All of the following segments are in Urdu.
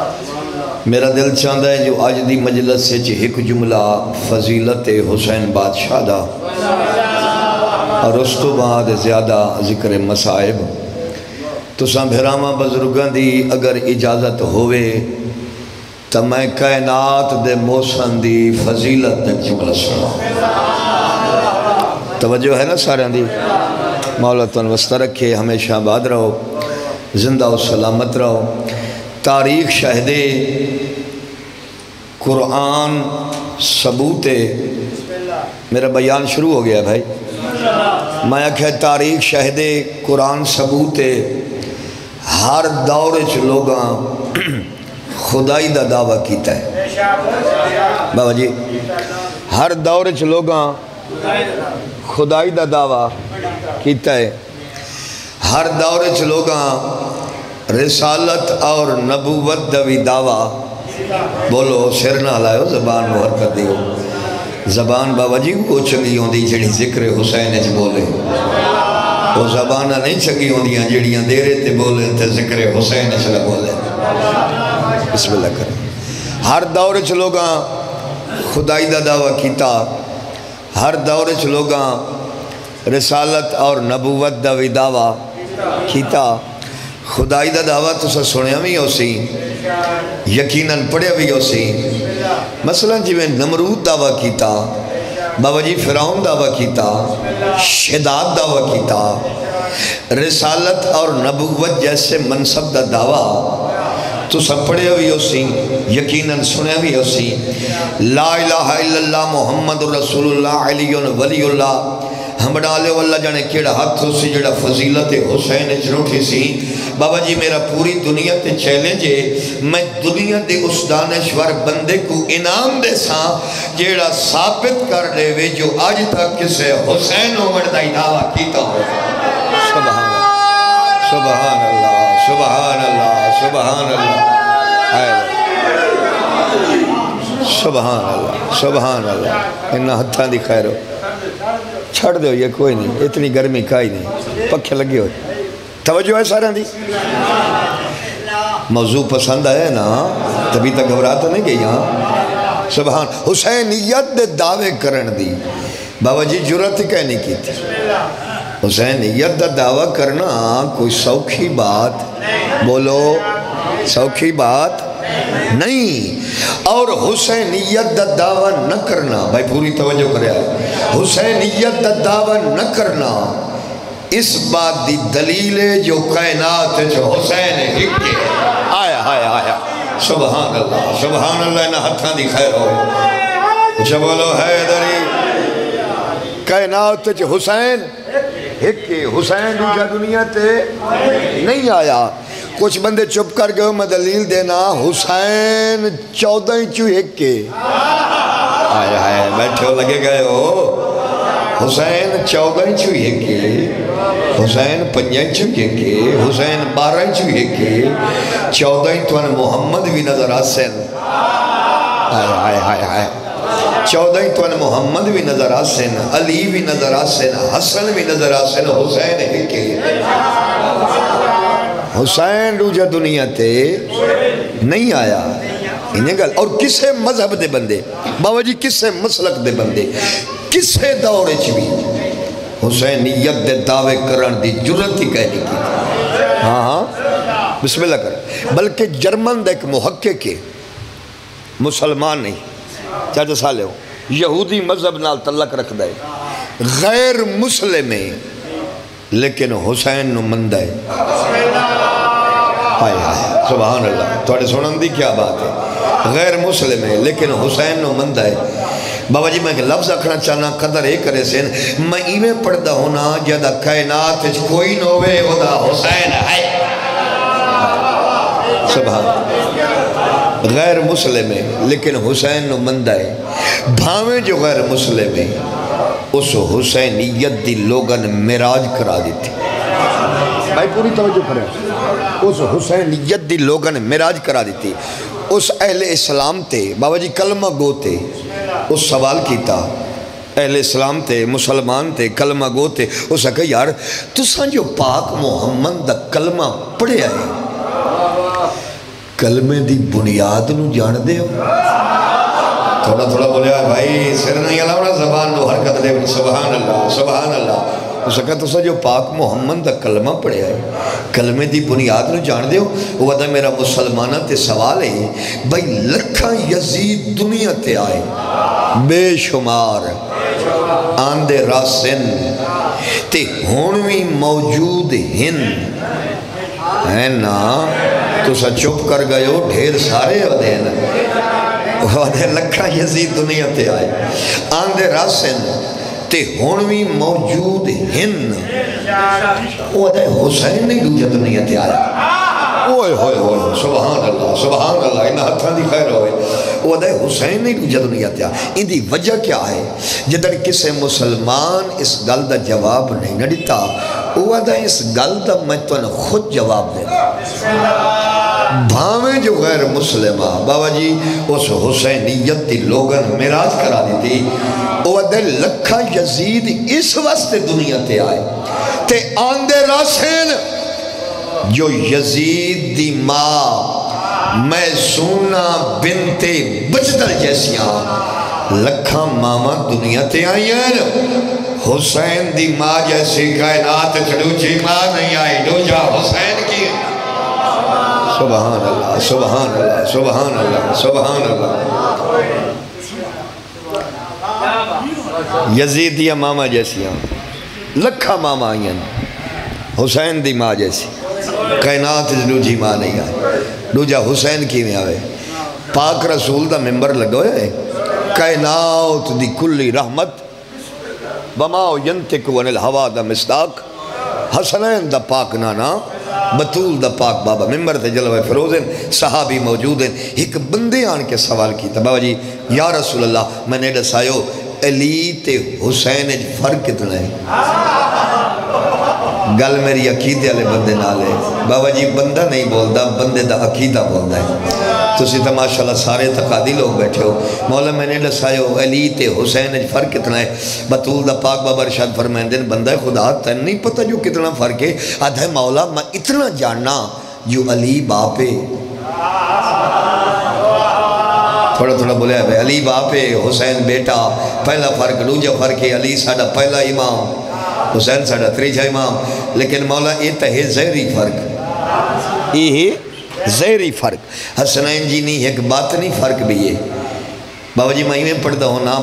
میرا دل چاہتا ہے جو آج دی مجلس سے ایک جملہ فضیلت حسین بادشاہ دا اور اس تو بعد زیادہ ذکر مصائب تو بھراواں بزرگاں دی اگر اجازت ہوئے تو میں کائنات دے موسن دی فضیلت تک جملہ سنا توجہ ہے نا سارے دی مولا تن وسطہ رکھے ہمیشہ آباد رہو زندہ و سلامت رہو تاریخ شاہد قرآن ثبوت میرا بیان شروع ہو گیا بھائی میں کہ تاریخ شاہد قرآن ثبوت ہر دور لوگاں خدائی دا دعویٰ کیتا ہے بابا جی ہر دور لوگاں خدائی دا دعویٰ کیتا ہے ہر دور لوگاں رسالت اور نبوت دا بھی دعویٰ بولو سر نہ ہلائیو زبان مہر کر دیو زبان بابا جی وہ چنگی ہوں دی جڑی ذکر حسین اچ بولے وہ زبانہ نہیں چنگی ہوں دیاں جڑیاں دیرے تے بولے تے ذکر حسین اچ نہ بولے بسم اللہ کریں ہر دور لوگاں خدائی دا دعویٰ کیتا ہر دور لوگاں رسالت اور نبوت دا بھی دعویٰ کیتا خدائی دا دعویٰ تو سنیا بھی ہو سی یقیناً پڑھیا بھی ہو سی مثلا جی میں نمرود دعویٰ کیتا بابا جی فرعون دعویٰ کیتا شداد دعویٰ کیتا رسالت اور نبوت جیسے منصب دا دعویٰ تو سب پڑھیا بھی ہو سی یقیناً سنیا بھی ہو سی لا الہ الا اللہ محمد رسول اللہ علی ولی اللہ ہمڈالے واللہ جانے کیڑا ہاتھ ہو سی جڑا فضیلت حسین جنوٹھی سی بابا جی میرا پوری دنیا تے چیلنج ہے میں دنیا دے اس دانشور بندے کو انعام دے ساں جیڑا ثابت کر دے وے جو آج تک کسے حسین عمر دا دعویٰ کیتا ہو سبحان اللہ سبحان اللہ سبحان اللہ سبحان اللہ سبحان اللہ سبحان اللہ انہا ہتھاں دی خیر ہو چھڑ دے ہو یہ کوئی نہیں اتنی گرمی کائی نہیں پکھے لگے ہو توجہ ہے سارے دی موضوع پسند آیا ہے نا تبھی تک گھبراتا نہیں گئی ہاں سبحان حسینیت دے دعوے کرن دی بابا جی جرات ہی کہنے کی تھی حسینیت دا دعویٰ کرنا کوئی سوکھی بات بولو سوکھی بات نہیں اور حسینیت دا دعویٰ نہ کرنا بھائی پوری توجہ کرے آئے حسینیت دا دعویٰ نہ کرنا اس بات دی دلیل ہے جو کائنات جو حسین ہکے آیا آیا آیا سبحان اللہ انہا ہتھاں دی خیر ہوئے جو بولو حیدری کائنات جو حسین ہکے حسین دوجہ دنیا تے نہیں آیا کچھ بندے چپ کر گئے میں دلیل دینا حسین 14 چو ہکے آئے آئے بیٹھے ہو لگے گئے ہو حسین 14 چو ہکے حسین 5 چو ہکے حسین 12 چو ہکے 14 تو محمد بھی نظر آسن آئے آئے آئے آئے 14 تو محمد بھی نظر آسن علی بھی نظر آسن حسن بھی نظر آسن حسین ہکے حسین روجہ دنیا تے نہیں آیا انہیں گل اور کسے مذہب دے بندے بابا جی کسے مسلک دے بندے کسے دورے چوی حسینیت دے دعوے کرن دی جرت ہی کہنے کی ہاں ہاں بسم اللہ کر بلکہ جرمن دے ایک محقق کے مسلمان نہیں چاہتا سالے ہو یہودی مذہب نال تعلق رکھ دے غیر مسلم ہے لیکن حسین نو مندہ ہے آئے آئے سبحان اللہ توڑے سنن دی کیا بات ہے غیر مسلم ہے لیکن حسین نو مندہ ہے بابا جی میں لفظ اکھنا چاہنا قدر ایک کرے سین میں ایویں پڑھتا ہونا جدہ کائنات کوئی نوے ودا حسین ہے سبحان غیر مسلم ہے لیکن حسین نو مندہ ہے بھاویں جو غیر مسلم ہے اس حسینیت دی لوگن مراج کرا دیتی بھائی پوری توجہ کریں اس حسینیت دی لوگن مراج کرا دیتی اس اہل اسلام تے بابا جی کلمہ گو تے اس سوال کیتا اہل اسلام تے مسلمان تے کلمہ گو تے اس کہا یار تساں جو پاک محمد دا کلمہ پڑھے آئے کلمے دی بنیاد نو جان دے ہو تھوڑا تھوڑا بولیا بھائی سر نہیں علاوہ زبان نو حرکت دے سبحان اللہ سبحان اللہ اس کا تو جو پاک محمد دا کلمہ پڑھے ہے کلمے دی بنیاد نو جان دے ہو وہ دا میرا مسلمانہ تے سوال ہے بھائی لکھاں یزید دنیا تے آئے بے شمار آندے راسن تے ہونوی موجود ہن ہے نا تو سا چپ کر گئے ہو ڈھیر سارے ودے لکھا یزید دنیا تے آئے آندے راسن تے ہونوی موجود ہن وہ دے حسین نہیں دوجہ دنیا تے آئے اوئے ہوئے ہوئے سبحان اللہ انہا ہتھاں دی خیر ہوئے وہ دے حسین نہیں دوجہ دنیا تے آئے ان دی وجہ کیا ہے جدر کسے مسلمان اس گل دا جواب نہیں نڈیتا وہ دے اس گل دا میں تو خود جواب دے بھاویں جو غیر مسلمہ بابا جی اس حسینیت دی لوگن میراج کرا دی تھی وہ دے لکھا یزید اس واسطے دنیا تے آئے تے آندے راسین جو یزید دی ماں میں سونا بنت بجدل جیسیاں لکھا ماما دنیا تے آئی ہیں حسین دی ماں جیسی کائنات چڑوچی ماں نہیں آئی دو جا حسین کی سبحان اللہ سبحان اللہ سبحان اللہ سبحان اللہ یزیدیہ ماما جیسیاں لکھا ماما آئی ہیں حسین دی ماں جیسی کائنات دوجی ماں نہیں آئے دوجہ حسین کی میں آئے پاک رسول دا ممبر لگو ہے کائنات دی کلی رحمت بماؤ ینتک ون الہوا دا مصداق حسنین دا پاک نانا بطول دا پاک بابا ممبر تے جلوہ فروزن صحابی موجود ہیں ایک بندے آن کے سوال کی بابا جی یا رسول اللہ میں نے دسائیو علی تے حسین فرق کتنا ہے گل میری عقیدے والے بندے نال ہے بابا جی بندہ نہیں بولدا بندے دا عقیدہ بولدا ہے تسی تو ماشاءاللہ سارے تقادی لوگ بیٹھے ہو مولا میں نے دسائیو علی تے حسین فرق کتنا ہے بطول دا پاک بابا ارشاد فرمائیں دن بندہ خدا تن نہیں پتہ جو کتنا فرق ہے آدھے مولا میں اتنا جاننا جو علی باپے تھوڑا تھوڑا بولے ہے علی باپے حسین بیٹا پہلا فرق دوجا فرق ہے علی ساڑا پہلا امام حسین ساڑا تریجا امام لیکن مولا یہ تو ہے زہری فرق یہ ہے زہری فرق حسنین جی نہیں ایک باطنی فرق بھی ہے بابا جی میں پڑھتا ہونا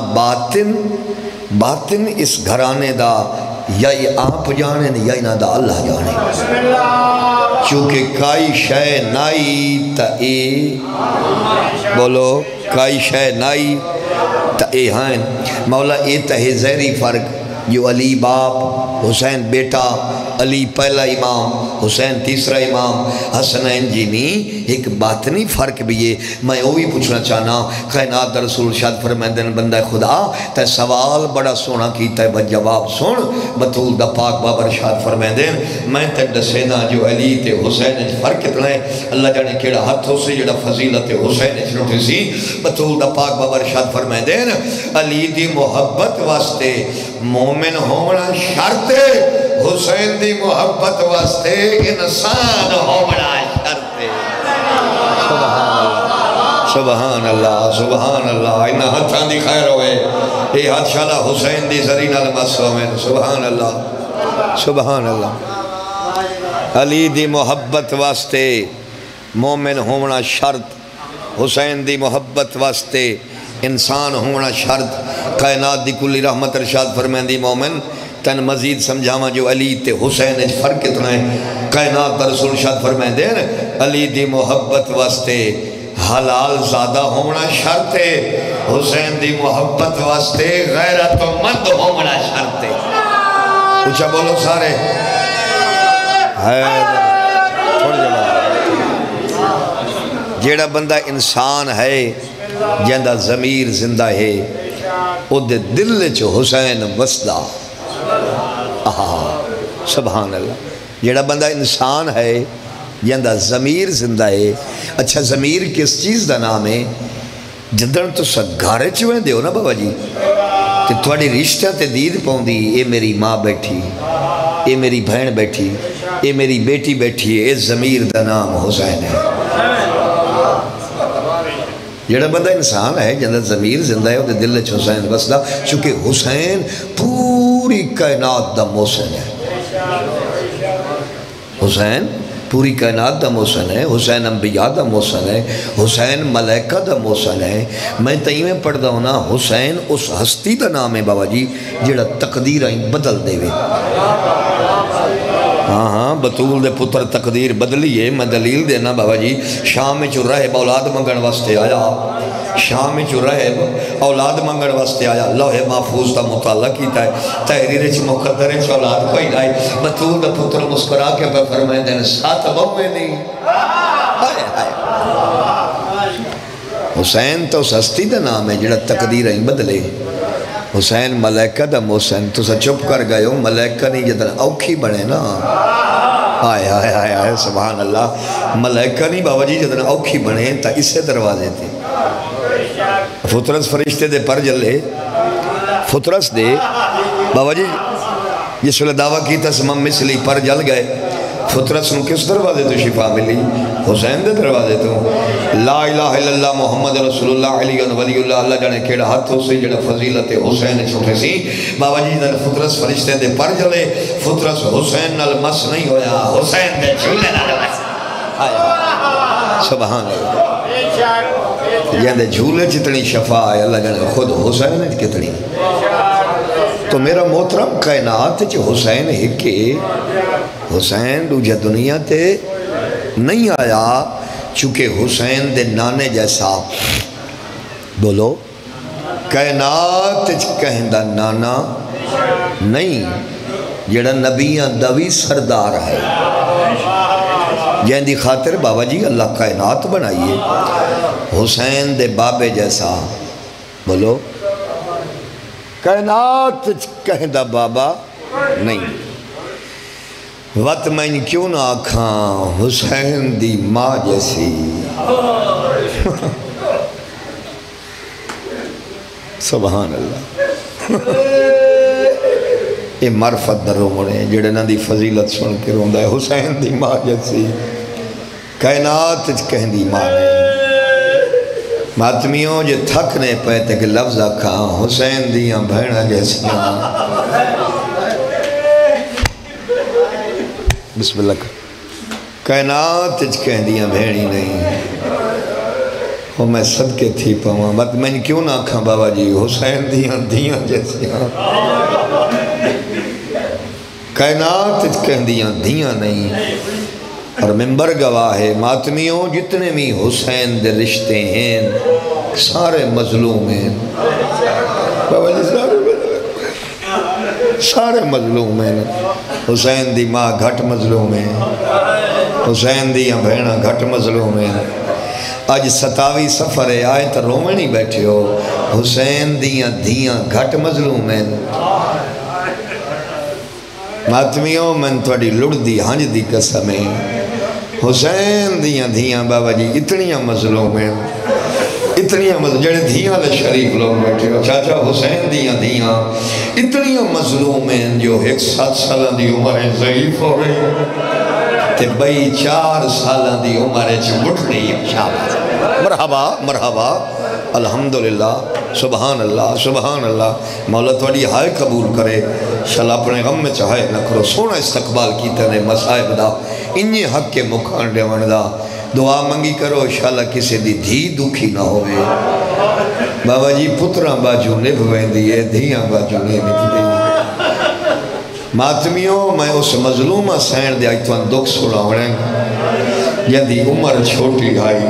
باطن اس گھرانے دا یا یہ آپ جانے یا انہا دا اللہ جانے چونکہ کائی شے نائی تا اے بولو کائی شے نائی تا اے ہائیں مولا اے تا ہے زہری فرق جو علی باپ حسین بیٹا علی پہلا امام حسین تیسرا امام حسنین جی نہیں ایک باطنی فرق بھی ہے میں وہ بھی پوچھنا چاہنا کائنات رسول شاد فرمیندن بندہ خدا تے سوال بڑا سونا کیتا ہے جواب سن بطول دا پاک بابر شاد فرمیندن میں تے دسینا جو علی تے حسین فرق کتنا ہے اللہ جانے کیڑا ہاتھ ہو سے جڑا فضیلت حسین چھوٹی سی بطول دا پاک بابر شاد فرمیندن علی دی محبت واسطے مومن ہونا شرط ہے حسین دی محبت واسطے انسان ہونا شرط ہے سبحان اللہ سبحان اللہ انہا ہتھاں دی خیر ہوئے یہ ہاتھ شالا حسین دی زرین المسومن سبحان اللہ سبحان اللہ علی دی محبت واسطے مومن ہونا شرط حسین دی محبت واسطے انسان ہونا شرط کائنات دی کلی رحمت ارشاد فرمیندی مومن تن مزید سمجھاما جو علی تے حسین فرق کتنا ہے کائنات رسول شاد فرمائیں دین علی دی محبت واسطے حلال زادہ ہونا شرط ہے حسین دی محبت واسطے غیرت و مند ہونا شرط ہے اچھا بولو سارے جیڑا بندہ انسان ہے جیندہ ضمیر زندہ ہے او دے دل چو حسین وسدہ سبحان اللہ جیڑا بندہ انسان ہے جیندہ ضمیر زندہ ہے اچھا ضمیر کس چیز دا نام ہے جدن تو سگارے چویں دے ہو نا بابا جی کہ تھوڑی رشتہ تے دید پاؤں دی اے میری ماں بیٹھی اے میری بہن بیٹھی اے میری بیٹی بیٹھی اے ضمیر دا نام حسین ہے جڑا بندہ انسان ہے جندہ ضمیر زندہ ہے وہ دل وچ حسین بسدا، چونکہ حسین پوری کائنات دا محسن ہے۔ حسین پوری کائنات دا محسن ہے، حسین انبیاء دا محسن ہے، حسین ملائکہ دا محسن ہے۔ میں تئیں میں پڑھ دا ہونا حسین اس ہستی دا نام ہے بابا جی جڑا تقدیر آئیں بدل دے وے۔ ہاں بطول دے پتر تقدیر بدلیے، میں دلیل دینا بابا جی۔ شام میں چو رہے اولاد منگن واسطے آیا، شام میں چو رہے اولاد منگن واسطے آیا، لوح محفوظ دا مطالعہ کیتا ہے، تحریر چ مقدر چ اولاد کوئی نائی، بطول دے پتر مسکرا کے پہ فرمائیں دین ساتھ بہوے نہیں۔ حسین تو اس ہستی دا نام ہے جڑا تقدیر ہیں بدلے۔ حسین ملائکہ دا محسن، تو سا چپ کر گئے ہو، ملائکہ نہیں جدن اوکھی بڑھے نا، آئے آئے آئے آئے سبحان اللہ، ملائکہ نہیں بابا جی جدن اوکھی بڑھے تا اسے دروازے تھے۔ فطرس فرشتے دے پر جلے، فطرس دے بابا جی جس وقت دعویٰ کی تا سمم مثلی پر جل گئے، فطرس نو کس دروازے تو شفا ملی؟ حسین دے دروازے تو۔ لا الہ الا اللہ محمد رسول اللہ علیہ ولی اللہ، اللہ جانے کھیڑا ہاتھ ہو سے جڑا فضیلت حسین چھوٹے سی۔ بابا جی دن فطرس فرشتے دے پر جلے، فطرس حسین نال مس نہیں ہویا، حسین دے جھولے نال مس۔ سبحان اللہ، یہ دے جھولے جتنی شفا ہے اللہ جانے خود حسین کتنی۔ تو میرا محترم کائنات جو حسین ہکے، حسین دوجہ دنیا تے نہیں آیا، چونکہ حسین دے نانے جیسا بولو کائنات کہندہ نانا نہیں، جڑا نبیاں دوی سردار ہے، جہاں دی خاطر بابا جی اللہ کائنات بنائیے۔ حسین دے بابے جیسا بولو کائنات کہندہ بابا نہیں۔ وقت میں کیوں نہ آکھاں حسین دی ماں جیسی، سبحان اللہ۔ یہ معرفت در رومنے جڑے نہ دی فضیلت سن کے روندہ ہے، حسین دی ماں جیسی کائنات کہندی ماں نہیں۔ ماتمیوں جو تھکنے پہتے کہ لفظ آکھاں حسین دیاں بھیڑا جیسیاں، بسم اللہ کائنات کہندیاں بھیڑی نہیں، وہ میں صدقے تھی پاواں، بات میں کیوں نہ کھاں بابا جی حسین دیاں جیسیاں، کائنات کہندیاں دیاں نہیں۔ اور ممبر گواہ ہے ماتمیوں جتنے بھی حسین دے رشتے ہیں سارے مظلوم ہیں، بابا جی سارے مظلوم ہیں۔ حسین دی ماں گھٹ مظلوم ہیں، حسین دیاں بھیڑاں گھٹ مظلوم ہیں۔ آج 27 سفر آئے تو رومے نہیں بیٹھے ہو، حسین دیاں گھٹ مظلوم ہیں۔ ماتمیوں میں تھوڑی لڑ دی ہنج دی قسمیں، حسین دیاں بابا جی اتنیاں مظلوم ہیں، اتنیاں مظلوم جڑے دھیاں لے شریف لوگ بیٹھے ہو، چاچا حسین دیاں اتنیاں مظلوم ہیں جو 107 سالہ دی عمریں ضعیف ہو رہی ہیں، تے بھئی 4 سالہ دی عمریں مٹ رہی ہیں۔ مرحبا مرحبا الحمدللہ سبحان اللہ سبحان اللہ۔ مولا توڑی ہائے قبول کرے، شاءاللہ اپنے غم میں چاہے نہ کرو، سونا استقبال کی تنے مسائب دا، انہی حق کے مکان ڈیوان دا، دعا منگی کرو شاءاللہ کسی دی دھی دکھی نہ ہوئے۔ بابا جی پتران باجو نبھ ویندیے، دھیاں باجو نبھ دی۔ ماتمیوں میں اس مظلومہ سین دے آئی توان دکھ سناوڑیں، یدی عمر چھوٹی آئی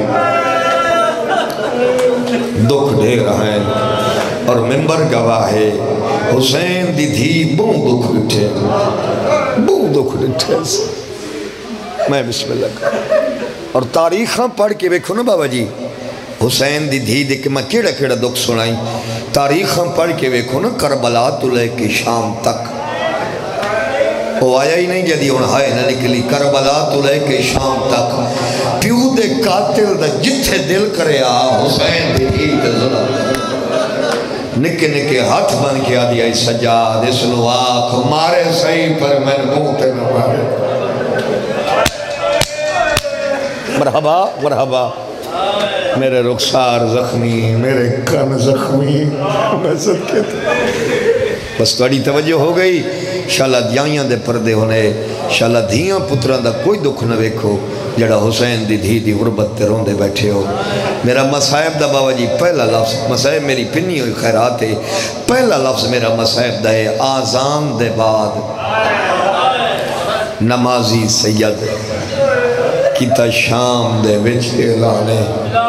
دکھ دے رہا ہے، اور ممبر گواہ ہے حسین دی دھی بہت دکھ لٹھے، بہت دکھ لٹھے۔ میں بسم اللہ کر اور تاریخاں پڑھ کے بیکھو نا بابا جی، حسین دی دھی دے کہ میں کیڑا کیڑا دکھ سنائی، تاریخاں پڑھ کے بیکھو نا کربلا تو لے کے شام تک، وہ آیا ہی نہیں جدی ان ہائے نہ نکلی، کربلا تو لے کے شام تک، پیو دے قاتل دا جتھے دل کرے حسین دی دھی دے ظلم، نکے نکے ہاتھ بن کے آدھی آئی سجاد اس نو آکھ مارے صحیح پر میں منہ تے نہ مارے۔ مرحبا مرحبا میرے رخسار زخمی، میرے کن زخمی، میں صدقے بس توڑی توجہ ہو گئی. انشاءاللہ دیائیاں دے پردے ہونے، انشاءاللہ دھیاں پتران دا کوئی دکھ نہ ویکھو جڑا حسین دی دھی دی غربت تے روندے بیٹھے ہو. میرا مصائب دا بابا جی پہلا لفظ، مصائب میری پنی ہوئی خیرات ہے، پہلا لفظ میرا مصائب دا ہے آزان دے بعد نمازی سید کیتا شام دے وچ اعلانے.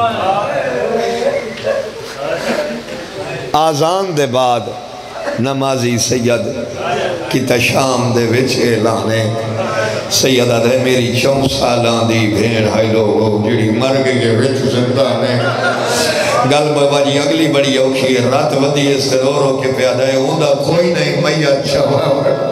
آزان دے بعد نمازی سید کیتا شام دے وچ اعلانے. سیدہ دے میری 4 سالان دی بھین ہائی لوگو جڑی مر گئی وچ زندانے. گل بابا جی اگلی بڑی اوکھی ہے، رات ودی اس رو رو کے پیادہ ہے، اوندہ کوئی نہیں میت شواب.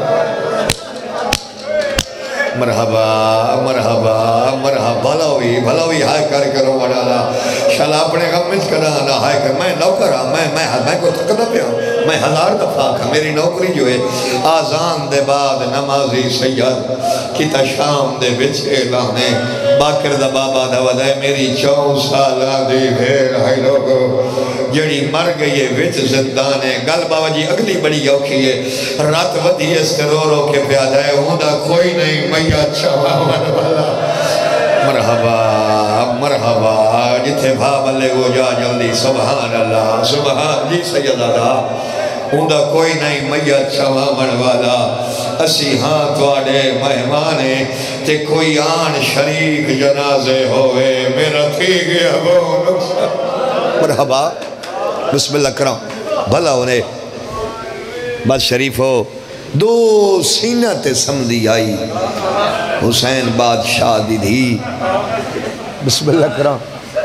مرحبا مرحبا مرحبا بھلاوی ہائے کر کرو وڈالا شالا اپنے غمج کرانا ہائے کر. میں نوکر ہاں، میں کو تھکتا پیا، میں 1000 دفعہ کھا. میری نوکری جو ہے آزان دے بعد نمازی سید کیتا شام دے وچ اعلانے. باکر دا بابا دا ودائے میری 4 سالہ دی بھیر ہائی لوگو جڑی مر گئی ہے وچ زندانے. گل بابا جی اگلی بڑی اوکھی ہے، رات ودی اس رو رو کے پیادہ ہے، ہوندہ کوئی نہیں میت شواب والا. مرحبا مرحبا جتھے بھاب لے گو جا جلدی. سبحان اللہ سبحان جی سیدہ ہوندہ کوئی نہیں میت شواب والا. اسی ہاں توڑے مہمانے تے کوئی آن شریک جنازے ہوئے میرا تھی گیا وہ نقصہ. مرحبا بسم اللہ کرام بھلا ہونے. بس شریف ہو 2 سینہ تے سمدھی آئی حسین بادشاہ دی دھی. بسم اللہ کرام.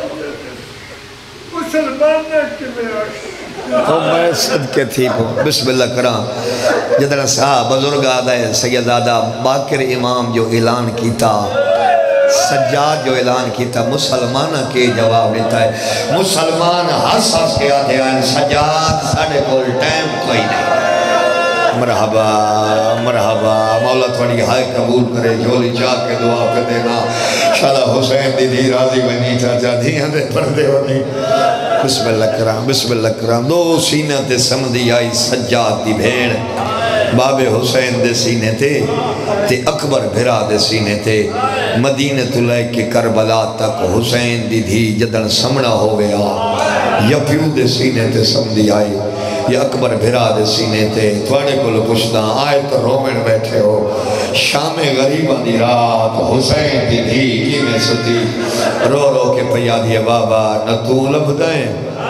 تو میں صدقے تھی کو بسم اللہ کرام. جدنا صاحب بزرگ آدھائے سیدادہ باکر امام جو اعلان کیتا، سجاد جو اعلان کیتا، مسلمانہ کے جواب دیتا ہے. مسلمان ہس ہس کے آتے ہیں سجاد ساڑھے کول ٹائم کوئی نہیں. مرحبا مرحبا مولا تھوڑی ہائے قبول کرے، جھولی چاہ کے دعا کر دینا. شالا حسین دی دھی راضی بنی چاچا دھیاں دے پردے ہونی. بسم اللہ کرام بسم اللہ کرام. 2 سینہ تے سمدھی آئی سجاد دی بھیڑ باب حسین دے سینے تے اکبر بھرا دے سینے تے. مدینہ تلے کے کربلا تک حسین دی دھی جدن سمنا ہو گیا. یپیو دے سینے تے سمدھی آئی، یہ اکبر بھرا دے سینے تے. تھوڑے کو پوچھنا آئے تو رومن بیٹھے ہو، شام غریبہ دی رات حسین دی دھی کی میں ستی رو رو کے پیا دیا. بابا نہ تو لبدائیں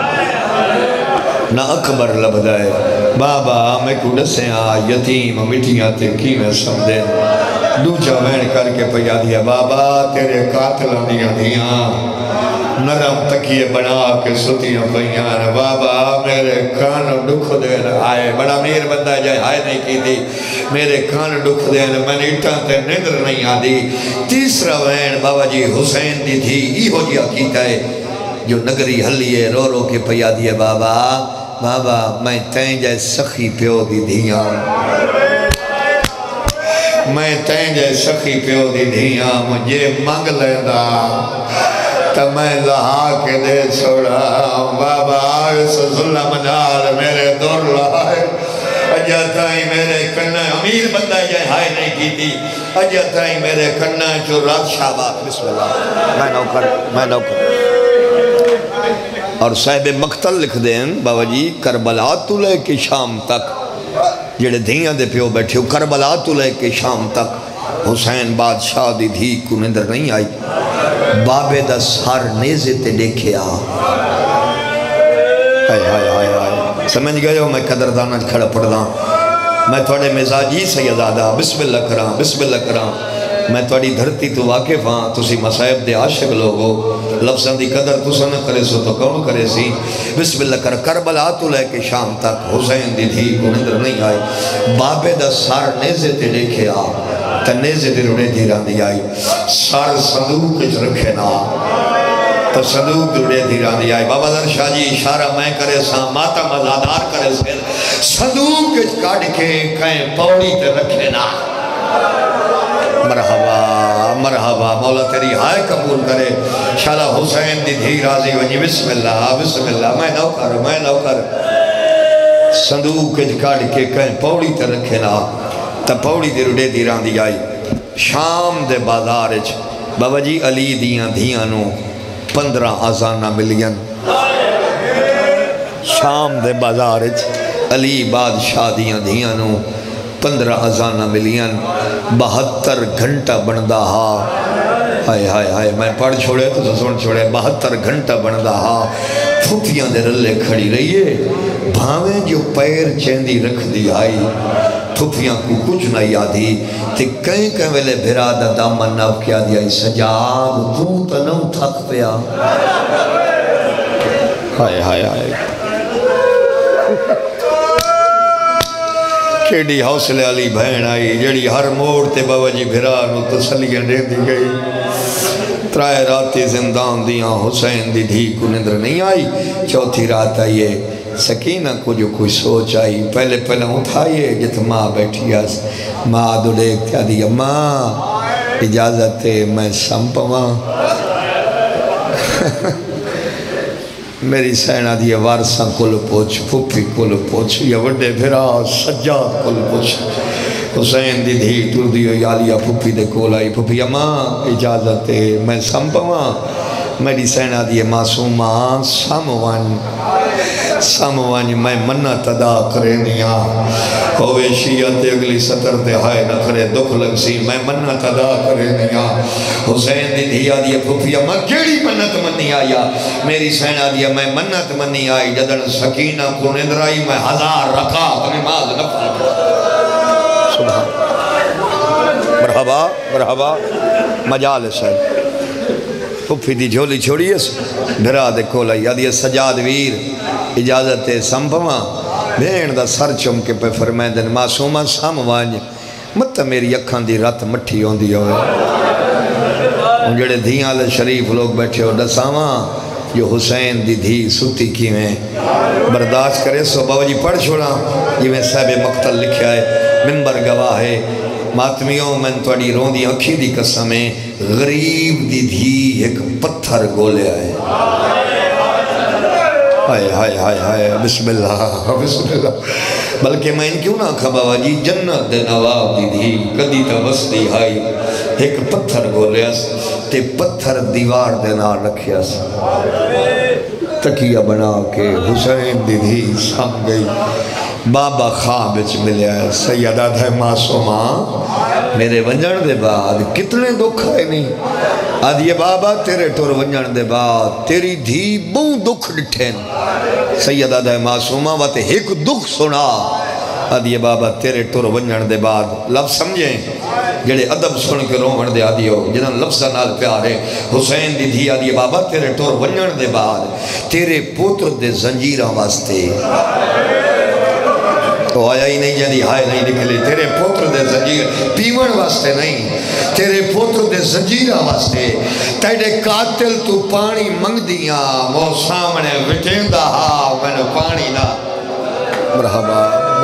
نہ اکبر لبدائے. بابا میں کو ڈسیں آ یتیم مٹیاں تے کی میں سمدھیں. دوچہ وین کر کے پیا دیا. بابا تیرے قاتلہ دیا دیاں نرم تکیے بنا کے ستیاں پہیاں. بابا میرے کان دکھ دین آئے، بڑا میر بندہ جائے ہائے نہیں کی دی. میرے کان دکھ دین میں نے اٹھا تے ندر نہیں آدھی. تیسرا وین بابا جی حسین دی تھی ایہو جیا کیتا ہے جو نگری حلیے رو رو کے پیا دیے. بابا بابا میں تین جائے سخی پیو دی دھیاں، میں تین جائے سخی پیو دی دھیاں. مجھے مانگ لیندہ تو میں لہا کے دے چھوڑا. بابا اس ظلم نال میرے دور لہائے. اجاتائی میرے کنہ امیر بندہ جائے ہائے نہیں کی تھی. اجاتائی میرے کنہ جو رات شابات. بسم اللہ میں نوکر. اور صاحب مقتل لکھ دیں بابا جی کربلا تو لے کے شام تک جڑے دھیاں دے پیو بیٹھے ہو. کربلا تو لے کے شام تک حسین بادشاہ دی دھی کو نندر نہیں آئی. بابے دا سار نیزے تے دیکھے آ. سمجھ گئے ہو میں قدردانہ کھڑا پڑھ دا. میں تھوڑے مزاجی سیدادہ بسم اللہ کرام بسم اللہ کرام. میں تھوڑی دھرتی تو واقف ہاں، تسی مصائب دے عاشق لوگو. لفظاں دی قدر تسا نہ کرے سو تو کون کرے سی. بسم اللہ کر. کربلا تو لے کے شام تک حسین دی دھی کو نندر نہیں آئی. بابے دا سار نیزے تے دیکھے آ تے نیزے تے روڑے دھیران دی آئی. سار صندوق اچھ رکھے نا تو صندوق روڑے دھیران دی آئی. بابا در شاہ جی اشارہ میں کرے سا ماتا مزادار کرے سے صندوق اچھ کاڑ کے کہیں پوڑی تے رکھے نا. مرحبا مرحبا مولا تیری ہائے قبول کرے شالا حسین دی دھی راضی ونجی بسم اللہ میں نوکر صندوق کاڑ کے کہیں پوڑی تے رکھے نا تا پوڑی دی رڑے دی راندی آئی شام دے بازار بابا جی علی دیاں دھیاں نو 15 آزانہ ملین شام دے بازار علی بادشاہ دیاں دھیاں نو 15 آزانہ ملین 72 گھنٹہ بندہ ہا ہائے میں پڑھ چھوڑے تو سن چھوڑے 72 گھنٹہ بندہ ہا پھوپیاں دے رلے کھڑی رہیے بھاویں جو پیر چیندی رکھ دی آئی پھوپیاں کو کچھ نہ یادی تے کہیں ویلے بھرا دا دامن ناو کیا دیا سجاد تو تا نو تھک پیا ہائے کیڑی حوصلے علی بہن آئی جڑی ہر موڑ تے بابا جی بھرا نو تسلیاں دے دی گئی ترائے راتی زندان دیاں حسین دی دھی کو نندر نہیں آئی چوتھی رات آئیے سکینہ کو جو کوئی سوچ آئی پہلے اٹھائیے جت ماں بیٹھی آس ماں دڑے کیا دیا ماں اجازت ہے میں سمپواں میری سینہ دیا وارساں کل پوچھ پھوپی کل پوچھ یا وڈے بھرا سجاد کل پوچھ حسین دی دھی ٹر دیو یالیا پھوپی دے کول آئی پھوپی ماں اجازت ہے میں سمپواں میری سینہ دیا معصوماں ساموان میں منت ادا کرے نیا ہوئے شیعت اگلی سطر دے ہائے نکھرے دکھ لگ سی میں منت ادا کرے نیا حسین دی دھیا دیا پھوپیا میں کیڑی منت منی آیا میری سینہ دیا میں منت منی آئی جدن سکینہ کو ندرائی میں 1000 رکعت نماز نفل سبحان مرحبا مجالس ہے پھوپی دی جھولی چھوڑیس بھرا دے کولا یادی سجاد ویر اجازت سمبھواں بھین دا سر چم کے پہ فرمائیں دن معصومہ ساموانج مت میری اکھاں دی رات مٹھی ہوں دی ہوئے ان جڑے دھیاں علیہ شریف لوگ بیٹھے ہو دساواں جو حسین دی دھی سوتی کی میں برداشت کرے سو بابا جی پڑھ چھوڑا یہ میں صاحب مقتل لکھیا ہے ممبر گواہ ہے ماتمیوں میں توڑی رون دی اکھی دی قسمیں غریب دی دھی ایک پتھر گولے آئے ہائے بسم اللہ بلکہ میں ان کیوں نہ کھا بابا جی جنت دے نواب دی دھی کدی تا بستی ہائی ایک پتھر گولے اس تے پتھر دیوار دے نار رکھے اس تکیہ بنا کے حسین دی دھی سم گئی بابا خواب اچ ملے ہے سیدہ دھے معصوماں میرے ونجن دے بعد کتنے دکھ آئے نہیں آدھیے بابا تیرے ٹور ونجن دے بعد تیری دھی بہت دکھ ڈٹھیں سیدہ دھے معصوماں واتے ایک دکھ سنا آدھیے بابا تیرے ٹور ونجن دے بعد لفظ سمجھیں جڑے ادب سن کے رومن دے آدھی ہو جنہاں لفظہ نال پیارے حسین دی دھی آدھیے بابا تیرے ٹور ونجن دے بعد تیرے پوتر دے زنجیرہ واسطے تو آیا ہی نہیں جاندی ہائے نہیں نکلی تیرے پوتر دے زنجیر پیون واسطے نہیں تیرے پوتر دے زنجیرہ واسطے تیرے قاتل تو پانی منگ دیا وہ سامنے وٹین دا ہا میں نے پانی نہ مرحبا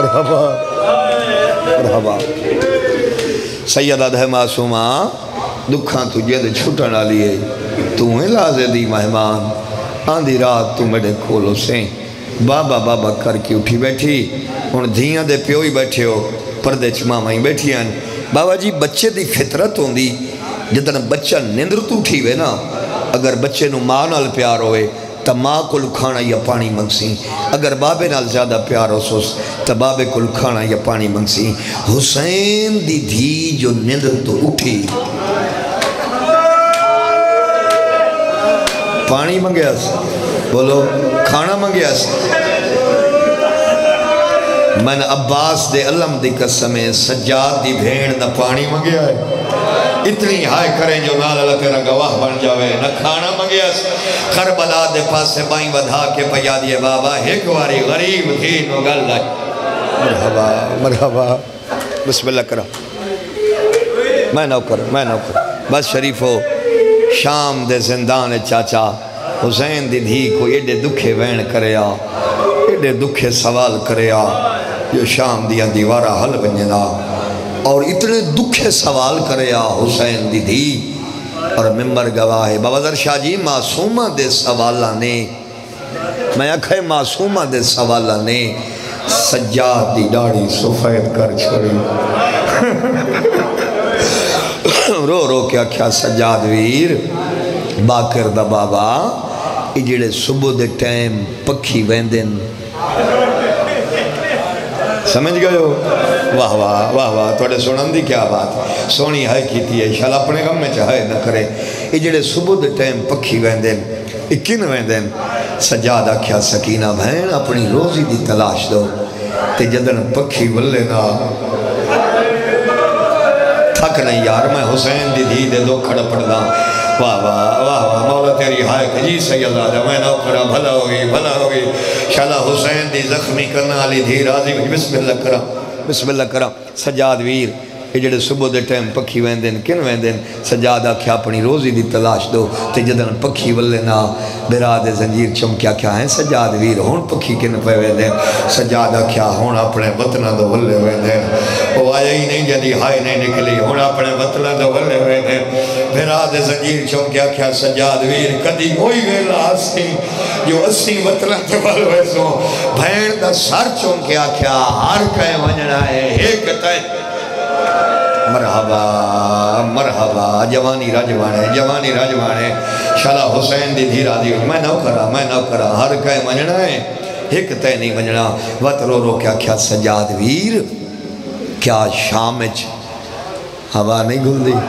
سیدہ دھے معصومہ دکھاں تجھے دے چھوٹنا لیے تو ہیں لازے دی مہمان آندھی رات تو میرے کھولو سے بابا کر کے اٹھی بیٹھی ان دھیاں دے پیوئی بیٹھے ہو پردے چمامہ ہی بیٹھی ہیں بابا جی بچے دی فطرت ہوں دی جتنا بچہ نندر تو اٹھی ہوئے نا اگر بچے نو ماں نال پیار ہوئے تا ماں کو لکھانا یا پانی منگسی اگر بابے نال زیادہ پیار ہو سوس تا بابے کو لکھانا یا پانی منگسی حسین دی دھی جو نندر تو اٹھی پانی منگیا سی بولو کھانا منگیا سی من عباس دے علم دی قسمیں سجاد دی بھین نہ پانی منگیا ہے اتنی ہائے کریں جو نال اللہ تیرا گواہ بن جاوے نہ کھانا منگیا سی کربلا دے پاسے بائیں ودھا کے پیا دیے بابا ایک واری غریب تھی نو گل لائے مرحبا بسم اللہ کرا میں نوکر بس شریفو شام دے زندان چاچا حسین دی دھی کو ایڈے دکھے وین کریا ایڈے دکھے سوال کریا جو شام دیا دیوارہ حل بنجنا اور اتنے دکھے سوال کرے حسین دی دھی اور ممبر گواہ ہے بابا ذر شاہ جی معصومہ دے سوالہ نے میں اکھے معصومہ دے سوالہ نے سجاد دی ڈاڑی سفید کر چھوڑی رو رو کیا کیا سجاد ویر باکر دا بابا اجڑے صبح دے ٹائم پکھی ویندن سمجھ گئے ہو واہ واہ واہ واہ توڑے سنن دی کیا بات سونی ہائے کیتی ہے انشاءاللہ اپنے غم میں چاہے نہ کرے اجڑے صبح دے ٹائم پکھی ویندن اکن ویندن سجادہ کیا سکینہ بہن اپنی روزی دی تلاش دو تے جدن پکھی ولے نا تھک نہیں یار میں حسین دی دھی دے دو کھڑا پڑ دا واہ واہ واہ واہ مولا تیری ہائے کہ جی سید آجا میں نو کرا بھلا ہوگی شالا حسین دی زخمی کرنا علی دھی راضی بسم اللہ کرا سجاد ویر یہ جڑے صبح دے ٹائم پکھی ویندن کن ویندن سجاد آکھیا اپنی روزی دی تلاش دو تے جدن پکھی ولنا براد زنجیر چمکیا کیا ہیں سجاد ویر ہون پکھی کن پہ ویندن سجاد آکھیا ہون اپنے وطنہ دو ولے ویندن وہ آیا ہی نہیں جدی ہائے نہیں نکلی ہون اپنے وطنہ دو ولے ویندن براد زنجیر چمکیا کیا سجاد ویر کدی ہوئی ویلا اسی جو اسی وطنہ دو ولے ویسوں بھین دا سر چمکیا کیا ہر کئے ونجنا ہے ایک تائیں مرحبا مرحبا جوانی راجوانے شالا حسین دی دھی راضی میں نو کرا ہر کئے منجنا ہے ایک تے نہیں منجنا وط رو رو کیا سجاد ویر کیا شامچ ہوا نہیں گھل دی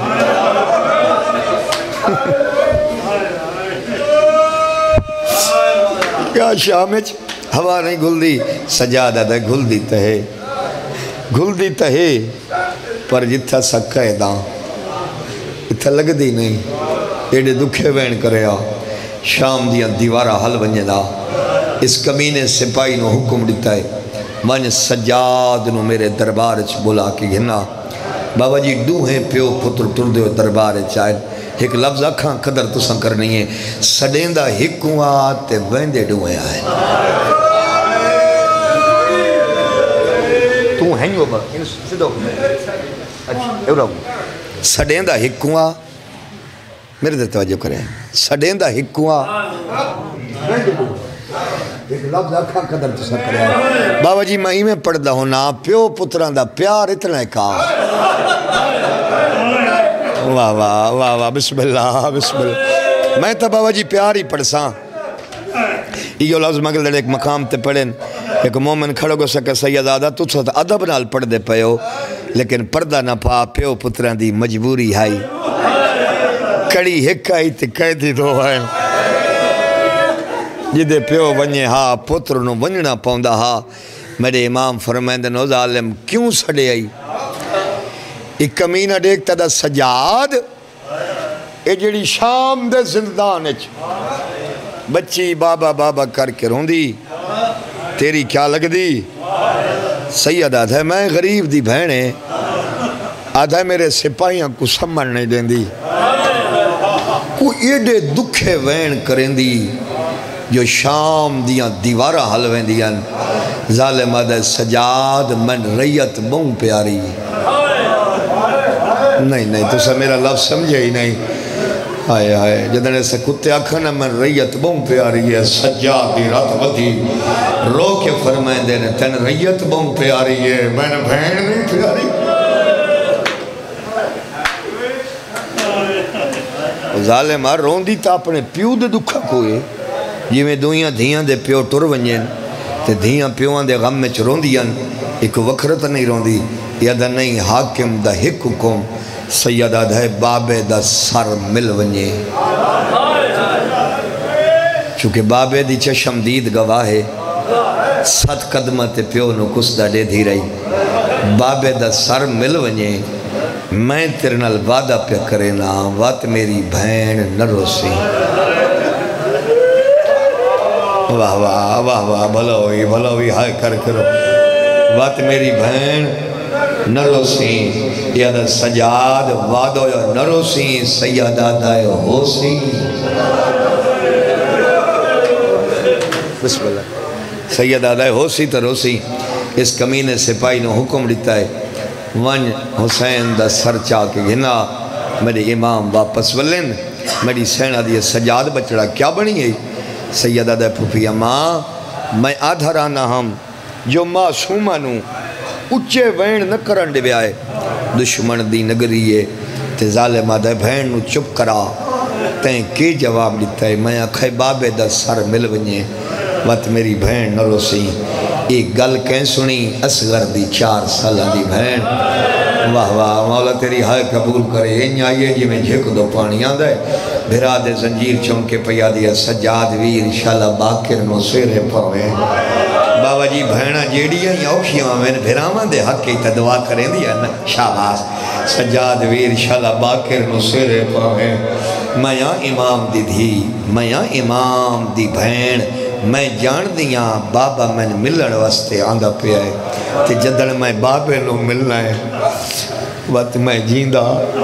کیا شامچ ہوا نہیں گھل دی سجادہ دے گھل دی تہے پر جتھا سکھا ہے داں اتھا لگ دی نہیں ایڈے دکھے وین کرے شام دیا دیوارہ حل بنجے دا اس کمینے سپاہی نو حکم دیتا ہے من سجاد نو میرے دربار چ بلا کے گھنا بابا جی ڈوہیں پیو پتر ٹر دیو دربار چائے ایک لفظ اکھاں قدر تساں کرنی ہے سڈیندہ ہکوں آتے ویندے ڈوہیں آئے تو ہیں جو بار سدھو سڈیندہ ہکوا میرے دے توجہ کریں سڈیندہ ہکوا ایک لفظ اکھاں قدر تسا کریں بابا جی میں میں پڑھدا ہونا پیو پتران دا پیار اتنا ہے کا واہ واہ واہ واہ بسم اللہ میں تا بابا جی پیار ہی پڑھ ساں یہ لفظ مگل دڑے ایک مقام تے پڑھیں ایک مومن کھڑو گو سکے سید آدھا تُس ہوتا ادب نال پڑھ دے پیو لیکن پردہ نہ پا پیو پتران دی مجبوری ہائی کڑی ہک آئی تے قیدی دو ہے جدے پیو ونجے ہاں پتر نو ونجنا پاؤندہ ہاں میرے امام فرمائند نوز عالم کیوں سڑے آئی ایک کمینہ دیکھتا دا سجاد اے جڑی شام دے زندان اچ بچی بابا بابا کر کے رون دی تیری کیا لگ دی سید آدھا ہے میں غریب دی بہنے آدھا ہے میرے سپاہیاں کو سمجھ نہیں دیں دی کو ایڈے دکھے وین کریں دی جو شام دیاں دیوارہ حلویں دیاں ظالم آدھا سجاد من ریت بہن پیاری نہیں تو سا میرا لفظ سمجھے ہی نہیں آئے جدنے سے کتے آکھنا من ریت بہن پیاری ہے سجاد دی رات ودی رو کے فرمائیں دینے تین ریت بہن پیاری ہے میں نے بہن نہیں پیاری ظالمہ رون دی تا اپنے پیو دے دکھا کوئے جی میں دویاں دھیاں دے پیو ٹر ونجین تے دھیاں پیوان دے غم میں رون دیاں ایک وکرت نہیں رون دی یادہ نہیں حاکم دا ہک حکم سیدہ دھائے بابے دا سر مل ونجے چونکہ بابے دی چشم دید گواہ ہے 7 قدمہ تے پیو نو کس دا دے دھی رہی بابے دا سر مل ونجے میں تیرنال وعدہ پہ کرے نا وات میری بہن نہ روسی واہ واہ واہ واہ بھلا ہوئی ہائے کر کرو وات میری بہن نہ روسی یادہ سجاد وعدہ نہ روسی سیدہ دائے ہوسی بسم اللہ سیدہ دائے ہوسی تو روسی اس کمینے سپاہی نو حکم دیتا ہے ون حسین دا سر چاہ کے گھنا میرے امام واپس ولن میری سینہ دی سجاد بچڑا کیا بنی ہے سیدہ دے پھوپھی ماں میں آدھا رانا ہم جو معصومہ نو اچھے وین نہ کرن دے بیائے دشمن دی نگریے تے ظالمہ دے بھین نو چپ کرا تین کی جواب دیتا ہے میں آکھے بابے دا سر مل ونجے وقت میری بھین نہ روسی ایک گل کہیں سنی اصغر دی 4 سالہ دی بھین واہ واہ مولا تیری ہائے قبول کرے این آئیے جی میں جھک دو پانی آن دے بھرا دے زنجیر چونکے پیا دیا سجاد ویر انشاءاللہ باکر نو سیرے پاویں بابا جی بھینا جیڑیاں یا اوکھیاں میں بھرامان دے حق کی تدعا کریں دیا نا شاباس سجاد ویر انشاءاللہ باکر نو سیرے پاویں میں امام دی دھی میں امام دی بھین میں جان دیاں بابا میں ملن واسطے آندھا پہ آئے کہ جدن میں بابے نو ملنا ہے وقت میں جیندہ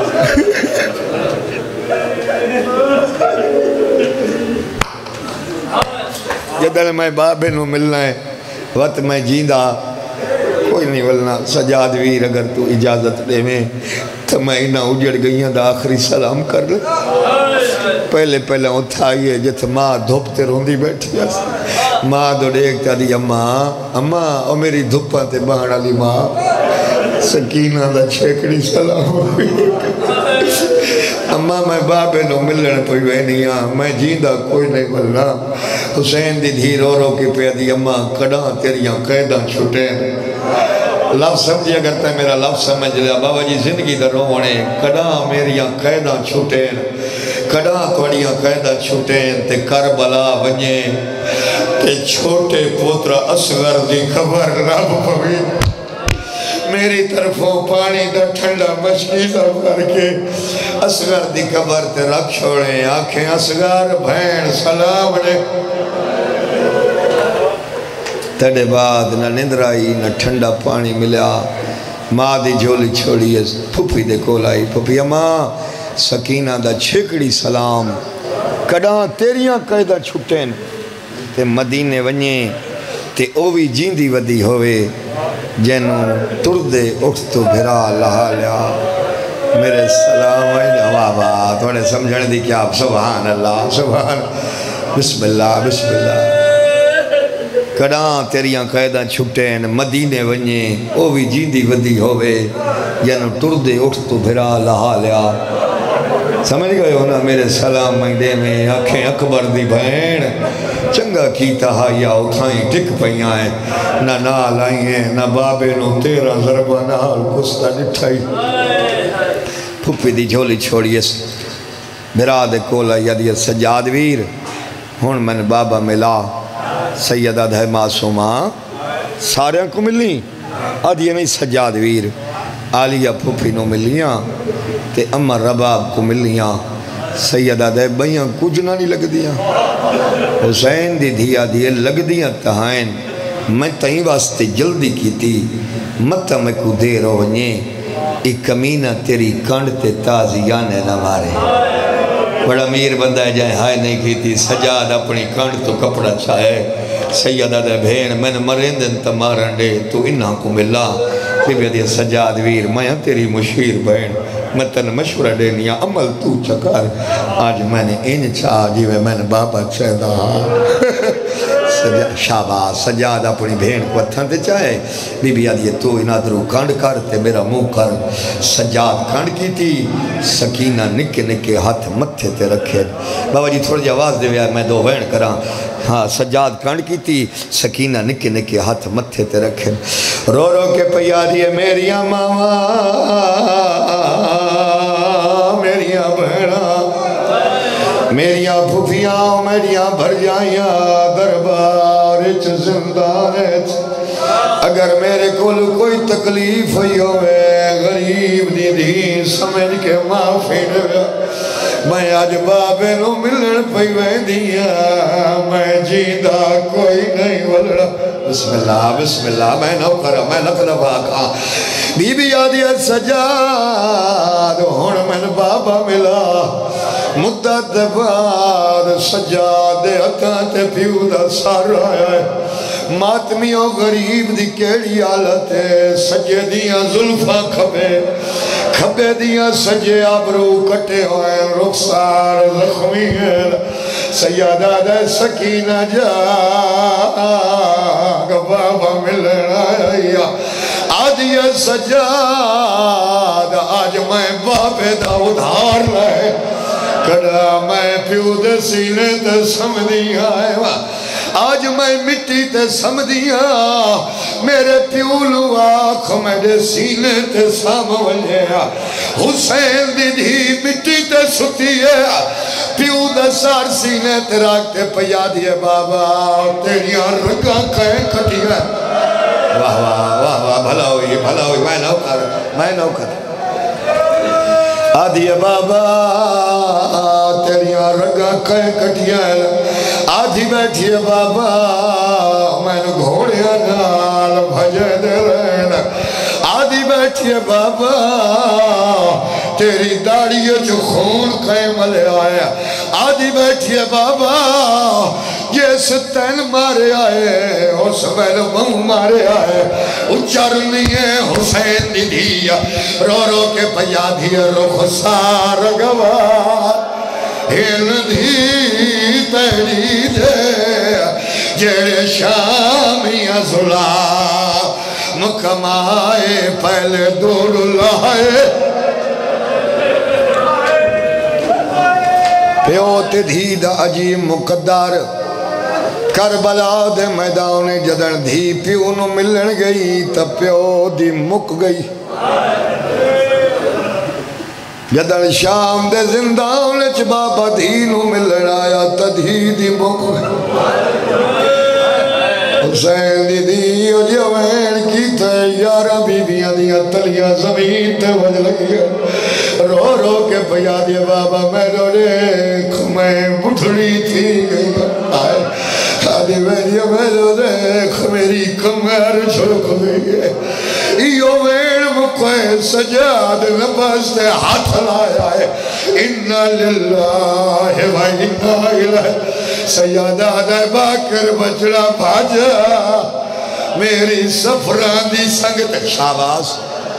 جدن میں بابے نو ملنا ہے وقت میں جیندہ کوئی نہیں ملنا سجاد ویر اگر تو اجازت دے میں تو میں انہا اجڑ گئیاں دا آخری سلام کر لیں پہلے اتھائیے جت ماں دھوپتے روندی بیٹھی ہے ماں دو دیکھتا دی اماں او میری دھوپاں تے بہانا لی ماں سکینہ دا چھیکڑی سلام ہوئی اماں میں بابے نو ملن پوئی وینیاں میں جیندہ کوئی نہیں ملنا حسین دی دھی رو رو کی پہ دی اماں کڑاں تیریاں قیداں چھوٹے لفظ سمجھے اگر تے میرا لفظ سمجھ لیا بابا جی زندگی در رونے کڑاں میریاں قیداں چھوٹے کڑاں توڑیاں قیداں چھوٹے تے کربلا ونجے تے چھوٹے پوترا اصغر دی خبر رب پوی میری طرفوں پانی دا ٹھنڈا مشکی سب کر کے اصغر دی خبر تے رکھ چھوڑیں آنکھیں اصغر بھین سلام علیکم تڑے بعد نہ نندرائی نہ ٹھنڈا پانی ملیا ماں دی جھولی چھوڑی ہے پھوپھی دے کولائی پھوپھی ماں سکینہ دا چھکڑی سلام کڑاں تیریاں قیدہ چھٹین تے مدینے ونجیں تے اووی جیندی ودی ہوئے جنوں تردے اٹھ تو بھرا لہا لیا میرے سلام واہ تھوڑے سمجھنے دی کیا سبحان اللہ سبحان بسم اللہ بسم اللہ کڑاں تیریاں قیدہ چھٹین مدینے ونجیں اووی جیندی ودی ہوئے جنوں تردے اٹھ تو بھرا لہا لیا سمجھ گئے ہو نا میرے سلام مہدے میں آنکھیں اکبر دی بھین چنگا کیتا یا اٹھائیں ٹک پہیاں ہیں نہ نال آئی ہیں نہ بابے نو 13 ضربہ نال کستا نٹھائی پھوپی دی جھولی چھوڑیے بھرا دے کولا یادی سجاد ویر ہون میں بابا ملا سیدہ دھے معصومہ سارے کو ملی آدھی نہیں سجاد ویر آلیہ پھوپی نو ملیاں تے امر رباب کو ملیاں سیدہ دے بھائیاں کچھ نہ نہیں لگ دیاں حسین دی دھیا دیئے لگ دیاں تہائن میں تہیں واسطے جلدی کی تھی متہ میں کو دیر ہو ونجے ایک کمینہ تیری کانڈ تے تازیانے نہ مارے بڑا میر بندہ ہے جائے ہائے نہیں کی تھی سجاد اپنی کانڈ تو کپڑا چاہے سیدہ دے بھین میں نے مرندن تمارن دے تو انہاں کو ملا بی بی سجاد ویر میں تیری مشیر بہن میں تن مشورہ دینیا عمل تو چکر آج میں نے ان چاہ جیوے میں نے بابا چاہدہ شاباز سجاد اپنی بہن کو اتھن تے چاہے بی بی آدھی تو انادرو کانڈ کرتے میرا منہ کر سجاد کانڈ کی تھی سکینہ نکے نکے ہاتھ متھے تے رکھے بابا جی تھوڑی آواز دے ویا میں دو بہن کران ہاں سجاد کانڈ کی تھی سکینہ نکے نکے ہاتھ متھے تے رکھے رو رو کے پیا دیئے میریاں ماما میریاں بہناں میریاں پھوپیاں میریاں بھر جائیاں دربار زندانت اگر میرے کول کوئی تکلیف ہوئی ہوئے غریب دی دھی سمجھ کے معافی دے میں آج بابے نو ملن پئی ویندیاں میں جیندہ کوئی نہیں ولڑا بسم اللہ میں نو کرا میں نقل واقعا بی بی آدیت سجاد ہون میں بابا ملا مدت بعد سجاد دے ہتھاں تے پیو دا سار آیا ہے ماتمیوں غریب دی کیڑی حالت ہے سجے دیاں زلفاں کھبے دیاں سجے آبرو کٹے ہوئے رخسار زخمی ہے سیادہ دے سکینہ جاگ بابا ملنا آیا آدھی سجاد آج میں بابے دا ادھار لائے کڑا میں پیو دے سینے تے سمدھی آئے آج میں مٹی تے سمدھیاں میرے پیولو آنکھ میرے سینے تے ساموجھے حسین دی دھی مٹی تے ستی ہے پیو دا سار سینے تے راکتے پیا دیے بابا تیریاں رگاں کہیں کٹی ہے واہ واہ واہ واہ بھلا ہوئی میں نوکر آدھی بابا تیریاں رگاں کہیں کٹی ہے آدھی بیٹھی بابا میں گھوڑیاں نال بھجے دے رہنا آدھی بیٹھی بابا تیری داڑی جو خون کہیں ملے آیا آدھی بیٹھی بابا یہ ستین مارے آئے اس ویل مہو مارے آئے اچرنی ہے حسین دی دیا رو رو کے پیا دیا رخ سار گوار ہن دی تیری دے جیڑے شامیاں ظلام کمائے پہلے دوڑ لائے پیو تے دھی دا عجیب مقدر کربلا دے میدان جدن دھی پیو نو ملن گئی تا پیو دی مک گئی جدن شام دے زندان چ بابا دھی نو ملن آیا تا دھی دی مک گئی حسین دی دی جوین کی تے یارہ بی بیاں دیا تلیاں زمین تے وجہ لگی رو رو کے پیا دیا بابا میں رو ریکھ میں بٹھڑی تھی گئی آئے آدھی میں رو ریکھ میری کمر جھلک گئی ہے ایو وین مکوئے سجاد نبس تے ہاتھ لایا ہے انہا للہ و انہا الہ سیادہ دے باکر بچڑا بھاجا میری سفران دی سنگت شاباز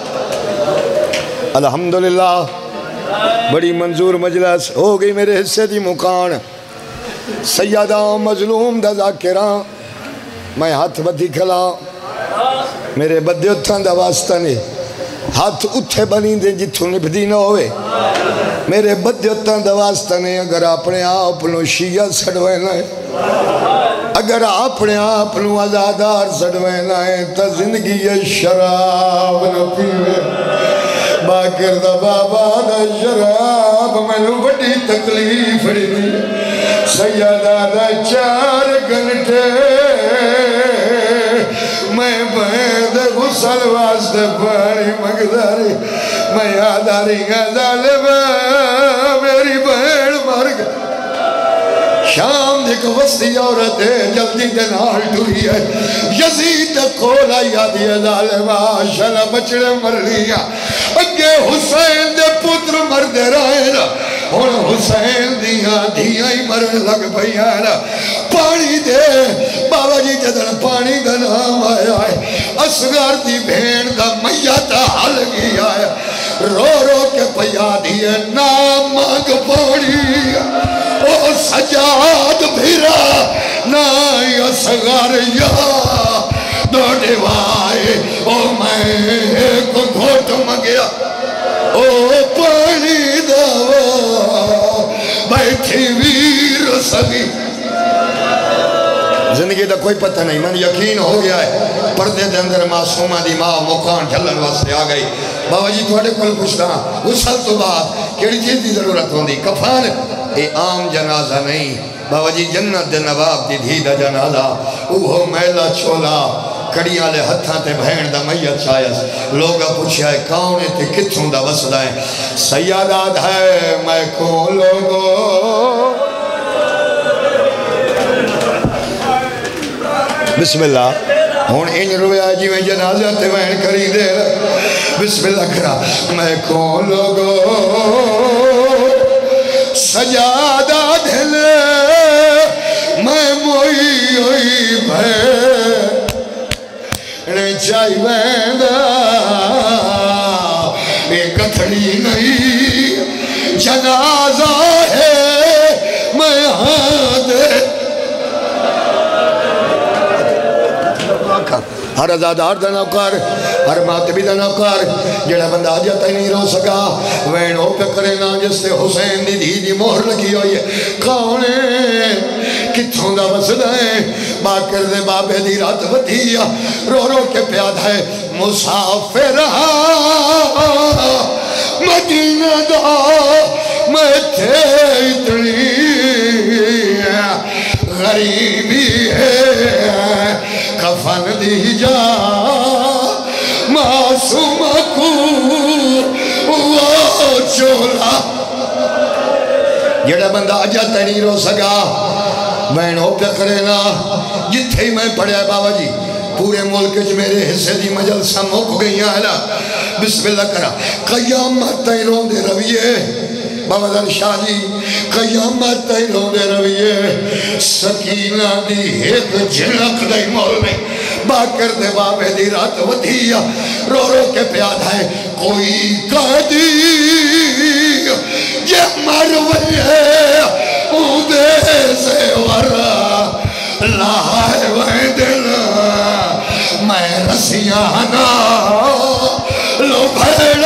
الحمدللہ بڑی منظور مجلس ہو گئی میرے حصے دی مکان سیادہ مظلوم دا ذاکران میں ہاتھ بدھی کھلا میرے بدے اتھان دا واسطہ نے ہاتھ اتھے بنی دے جتھوں نبدی نہ ہوئے میرے بدے اتھان دا واسطہ نے اگر اپنے آپ نو شیعہ سڑوینا ہے اگر اپنے آپ نو آزادار سڑوینا ہے تا زندگی شراب نہ پیوے باکر دا بابا دا شراب میں نو بڑی تکلیف دی سیدہ دا 4 گھنٹے میں بہن غسل واسطے پانی مگداری میں یاداری گا ظالمہ میری بہن مر گئی شام دیکھ وستی عورت ہے جلدی دنال ٹوری ہے یزید کولا یادی ظالمہ شلا بچڑے مر لیا اگے حسین دے پتر مر دے رہے نا اور حسین دیاں ہی مر لگ بھئی آنا پانی دے بابا جی جدن پانی دا نام آیا ہے اصغر دی بھین دا میتا حل گیا ہے رو رو کے پیا دیئے نام مانگ پانی او سجاد بھیرا نائی اصغر یا دوڑے وائے او میں کو گھوٹ مگیا او پانی دوا بیٹھی ویر سگی زندگی دا کوئی پتہ نہیں من یقین ہو گیا ہے پردے دے اندر معصومہ دی ماں مکان جھلن واسطے آ گئی بابا جی تھوڑے کل پوچھتا اس سال تو بعد کیڑی چیز دی ضرورت ہوندی کفان اے عام جنازہ نہیں بابا جی جنت دے نواب دی دھی دا جنازہ اوہو میلا چھولا کڑیاں لے ہتھاں تے بھین دا میت چاہیس لوگا پوچھا ہے کون تے کتھوں دا وسدہ ہے سیادات ہے میں کون لوگو بسم اللہ ہون انج رویا جی میں جنازہ تے بہن کری دے بسم اللہ کرا میں کون لوگو سجادہ دھلے میں موئی ہوئی بھین چاہی ویندا یہ کتھڑی نہیں جنازہ ہے میں دے ہر ازادار دا نوکر ہر ماتبی دا نوکر جڑا بندہ جاتا ہی نہیں رو سکا وینو پہ کرے نا جس سے حسین دی دی دی مہر لگی ہوئی ہے کون ہے کتھوں دا مسئلہ ہے باکر دے بابے دی رات ودیا رو رو کے پیاد ہے مسافر مدینہ دا میں تھے اتنی غریبی ہے کفن دی جا معصوم کو وہ چولا جڑا بندہ جاتا نہیں رو سکا بہنوں پہ کرینا جتھے ہی میں پڑھیا بابا جی پورے ملک جو میرے حصے دی مجلسہ موک گئی ہیں بسم اللہ کرا قیامت تین روندے رویے بابا در شاہ جی قیامت تین روندے رویے سکینہ دی ایک جھلک دی مول میں باکر دے بابے دی رات ودیا رو رو کے پیاد ہے کوئی قیدی یہ مرویے اودے سے ورہ لائے ویدن میں رسیانا لو بھائی